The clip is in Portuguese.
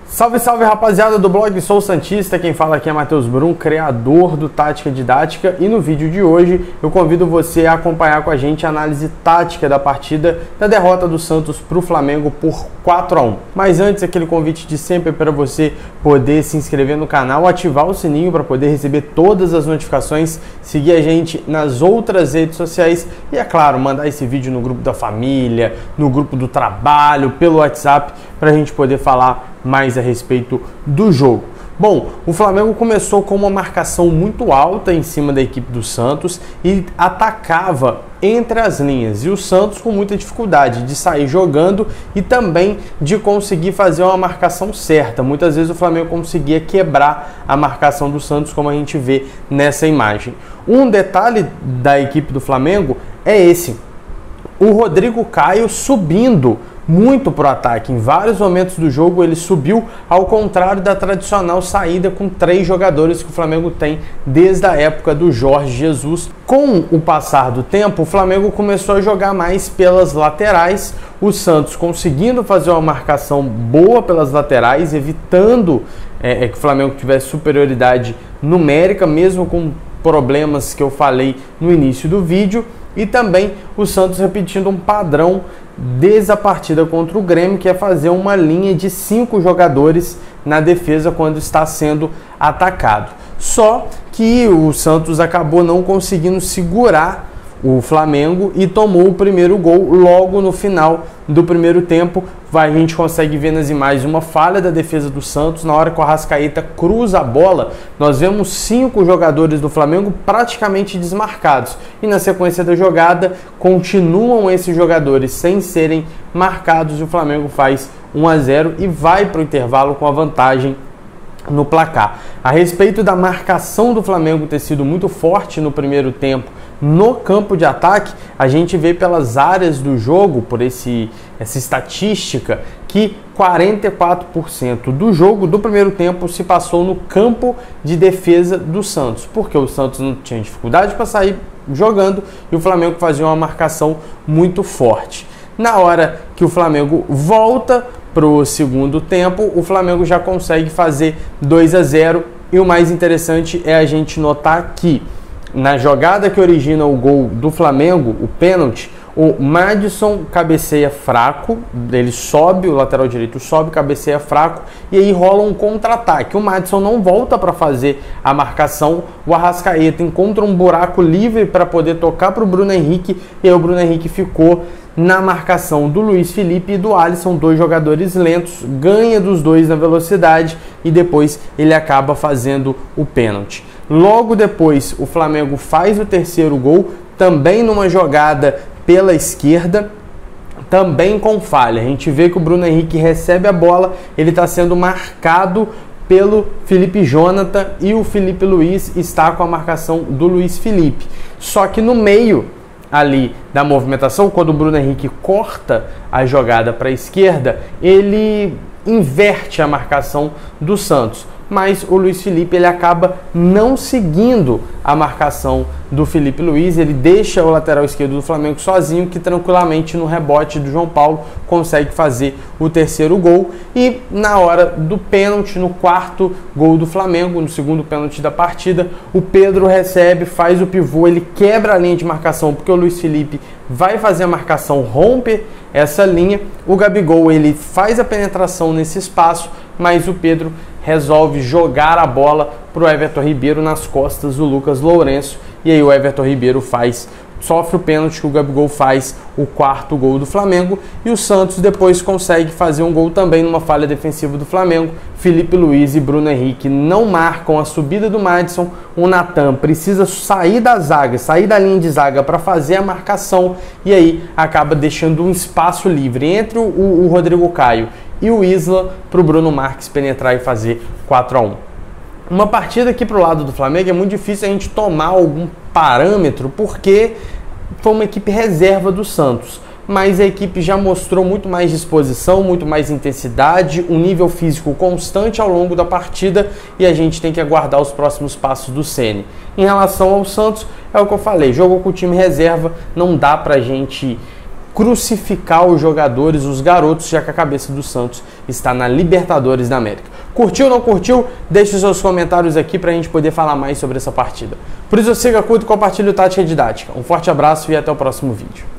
Salve, salve rapaziada do blog Sou Santista, quem fala aqui é Matheus Brum, criador do Tática Didática, e no vídeo de hoje eu convido você a acompanhar com a gente a análise tática da partida da derrota do Santos para o Flamengo por 4-1. Mas antes, aquele convite de sempre para você poder se inscrever no canal, ativar o sininho para poder receber todas as notificações, seguir a gente nas outras redes sociais e, é claro, mandar esse vídeo no grupo da família, no grupo do trabalho, pelo WhatsApp, para a gente poder falar mais a respeito do jogo. Bom, o Flamengo começou com uma marcação muito alta em cima da equipe do Santos e atacava entre as linhas, e o Santos com muita dificuldade de sair jogando e também de conseguir fazer uma marcação certa. Muitas vezes o Flamengo conseguia quebrar a marcação do Santos, como a gente vê nessa imagem. Um detalhe da equipe do Flamengo é esse: o Rodrigo Caio subindo muito para o ataque. Em vários momentos do jogo ele subiu, ao contrário da tradicional saída com 3 jogadores que o Flamengo tem desde a época do Jorge Jesus. Com o passar do tempo, o Flamengo começou a jogar mais pelas laterais, o Santos conseguindo fazer uma marcação boa pelas laterais, evitando que o Flamengo tivesse superioridade numérica, mesmo com problemas que eu falei no início do vídeo, e também o Santos repetindo um padrão desde a partida contra o Grêmio, que é fazer uma linha de 5 jogadores na defesa quando está sendo atacado. Só que o Santos acabou não conseguindo segurar o Flamengo e tomou o primeiro gol logo no final do primeiro tempo. A gente consegue ver nas imagens uma falha da defesa do Santos. Na hora que o Arrascaeta cruza a bola, nós vemos 5 jogadores do Flamengo praticamente desmarcados, e na sequência da jogada continuam esses jogadores sem serem marcados, e o Flamengo faz 1-0 e vai para o intervalo com a vantagem no placar. A respeito da marcação do Flamengo ter sido muito forte no primeiro tempo no campo de ataque, a gente vê pelas áreas do jogo, por essa estatística, que 44% do jogo do primeiro tempo se passou no campo de defesa do Santos, porque o Santos não tinha dificuldade para sair jogando e o Flamengo fazia uma marcação muito forte. Na hora que o Flamengo volta para o segundo tempo, o Flamengo já consegue fazer 2-0, e o mais interessante é a gente notar que na jogada que origina o gol do Flamengo, o pênalti, o Madison cabeceia fraco, ele sobe, o lateral direito sobe, cabeceia fraco, e aí rola um contra-ataque. O Madison não volta para fazer a marcação, o Arrascaeta encontra um buraco livre para poder tocar para o Bruno Henrique, e aí o Bruno Henrique ficou na marcação do Luiz Felipe e do Alisson, 2 jogadores lentos, ganha dos 2 na velocidade e depois ele acaba fazendo o pênalti. Logo depois o Flamengo faz o terceiro gol, também numa jogada pela esquerda, também com falha. A gente vê que o Bruno Henrique recebe a bola, ele está sendo marcado pelo Felipe Jonathan e o Felipe Luiz está com a marcação do Luiz Felipe. Só que no meio ali da movimentação, quando o Bruno Henrique corta a jogada para a esquerda, ele inverte a marcação do Santos, mas o Luiz Felipe ele acaba não seguindo a marcação do Felipe Luiz, ele deixa o lateral esquerdo do Flamengo sozinho, que tranquilamente no rebote do João Paulo consegue fazer o terceiro gol. E na hora do pênalti, no quarto gol do Flamengo, no segundo pênalti da partida, o Pedro recebe, faz o pivô, ele quebra a linha de marcação porque o Luiz Felipe vai fazer a marcação, rompe essa linha, o Gabigol ele faz a penetração nesse espaço, mas o Pedro resolve jogar a bola para o Everton Ribeiro nas costas do Lucas Lourenço, e aí o Everton Ribeiro sofre o pênalti, que o Gabigol faz o quarto gol do Flamengo, e o Santos depois consegue fazer um gol também numa falha defensiva do Flamengo. Felipe Luiz e Bruno Henrique não marcam a subida do Madison, o Natan precisa sair da zaga, sair da linha de zaga para fazer a marcação, e aí acaba deixando um espaço livre entre o Rodrigo Caio e o Isla para o Bruno Marques penetrar e fazer 4-1. Uma partida aqui para o lado do Flamengo é muito difícil a gente tomar algum parâmetro, porque foi uma equipe reserva do Santos, mas a equipe já mostrou muito mais disposição, muito mais intensidade, um nível físico constante ao longo da partida, e a gente tem que aguardar os próximos passos do Ceni. Em relação ao Santos, é o que eu falei, jogou com o time reserva, não dá pra gente crucificar os jogadores, os garotos, já que a cabeça do Santos está na Libertadores da América. Curtiu ou não curtiu? Deixe os seus comentários aqui para a gente poder falar mais sobre essa partida. Por isso, siga, curta e compartilhe o Tática Didática. Um forte abraço e até o próximo vídeo.